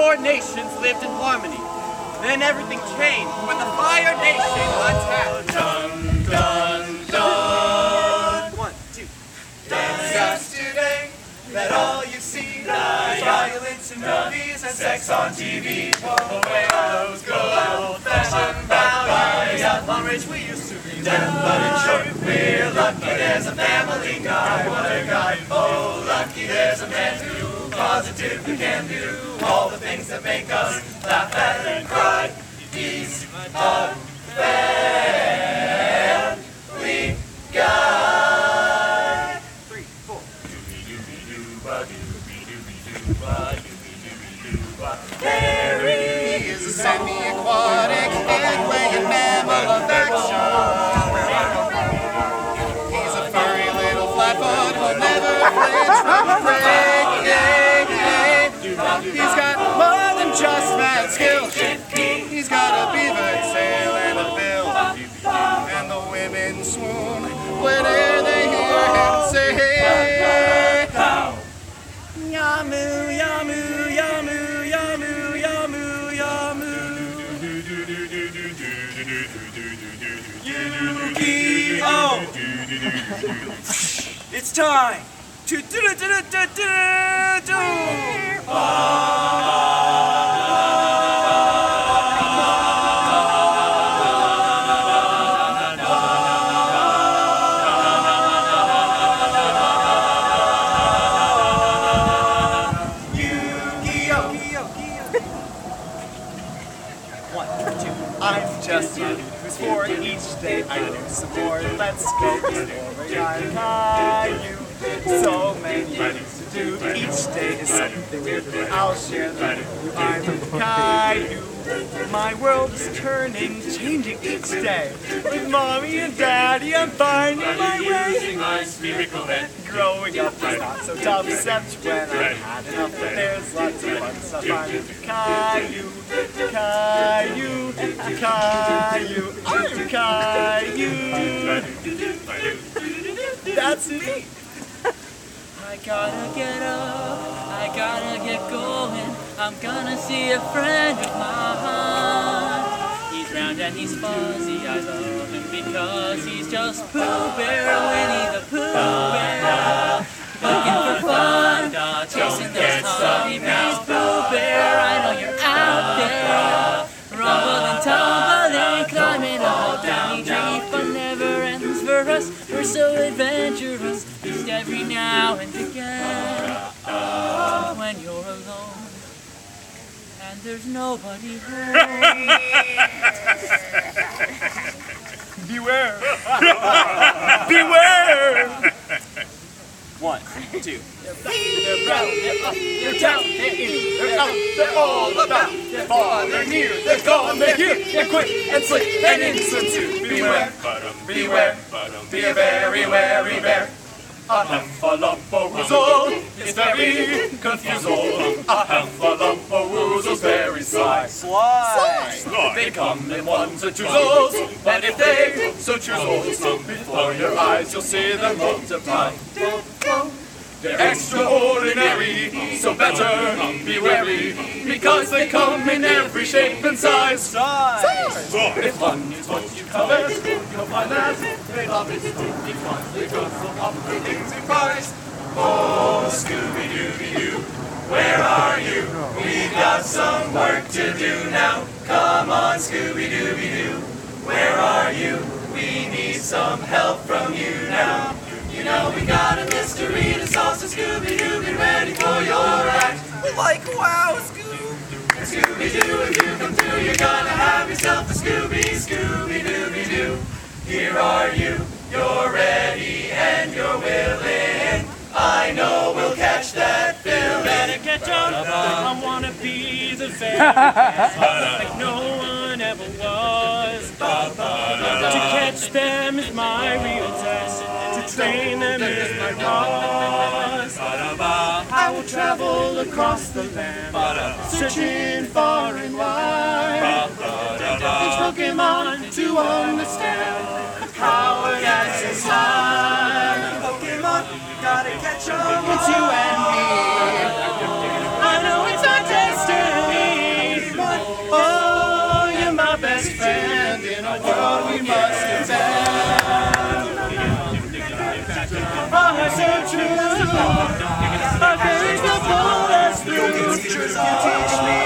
4 nations lived in harmony. Then everything changed when the Fire Nation attacked. Dun, dun, dun. 1, 2. It's yesterday that all you see is violence in movies and sex on TV. Away those good old-fashioned values. On which we used to be dead, but in short, we're lucky there's a family guy. What a guy! Oh, lucky there's a man who positively can do all the things that make us laugh and cry. He's a family guy. 3, 4. Harry is a semi-aquatic egg-laying mammal of action. He's a furry little flatfoot who'll never flinch from a prey. He's got more than just mad skills. He's got a beaver tail and a bill. And the women swoon whenever they hear him say, Yamu, yamu, yamu, yamu, yamu, yamu. Yu-Gi-Oh! It's time to do-do-do-do-do-do-do! I'm just you, who's for each day I do some more. Let's go discover Caillou. So many things to do. Each day is something weird. I'll share them with you. I'm Caillou. My world is turning, changing each day. With mommy and daddy, I'm finding my way. My spherical head. Growing up was not so tough, except when I had enough. But there's lots of fun stuff. I'm Caillou, Caillou, Caillou. I'm Caillou. That's me. I gotta get up, I gotta get going. I'm gonna see a friend of mine. He's round and he's fuzzy, I love him because he's just Pooh Bear, Winnie the Pooh Bear. Looking for fun, chasing those honeybees. Pooh Bear, I know you're out there. Rumbling, tumbling, climbing up a downy tree. Fun never ends for us, we're so adventurous. Just every now and again, when you're alone and there's nobody home. Beware. Beware! 1, 2. They're brown, they're up, they're down, they're in, they're out, they're all about. They're far, they're near, they're gone, they're here, they're quick and slick and instant too. Beware, beware, be a very wary bear. A hemphalopowoozle is very confusal. A hemphalopowoozle's very sly. Sly! They come in ones and twos, and if they so choose, before your eyes you'll see them multiply. They're extraordinary, so better be wary, because they come in every shape and size. If fun is what you covet, you'll find that they love it. Because they go for popular things in prize. Oh, Scooby-Dooby-Doo, where are you? We've got some work to do now. Come on, Scooby-Dooby-Doo, where are you? We need some help from you now. You know we got a mystery to solve, so Scooby-Doo, be ready for your act. Like, wow, Scooby-Doo, if you come through, you're gonna have yourself a Scooby-Dooby-Doo. Here are you, you're ready and you're willing. I know we'll catch that feeling. Better catch up, I wanna be the very best, like no one ever was. To catch them is my real test, to train them is my cause. I will travel across the land, searching far and wide. Each Pokemon to understand how it acts inside. Pokemon, gotta catch 'em. It's you and me. I know it's our destiny. choose to go. My faith will pull us through. Teachers, you teach me